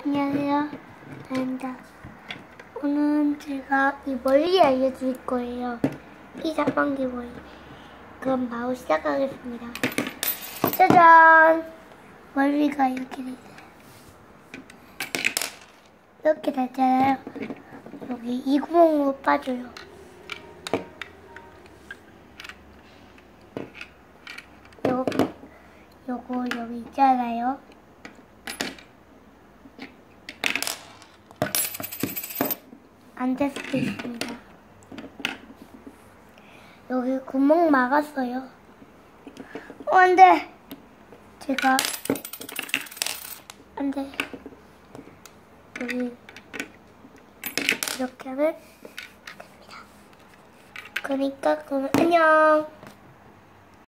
안녕하세요. 나입니다. 오늘은 제가 이 멀리 알려드릴 거예요. 이 자판기 멀리. 그럼 바로 시작하겠습니다. 짜잔! 멀리가 이렇게 돼 있어요. 이렇게 됐잖아요. 여기 이 구멍으로 빠져요. 요거 여기 있잖아요. 안 될 수도 있습니다. 여기 구멍 막았어요. 안 돼! 제가 안 돼. 여기 이렇게 하면 됩니다. 그러니까 그럼 안녕!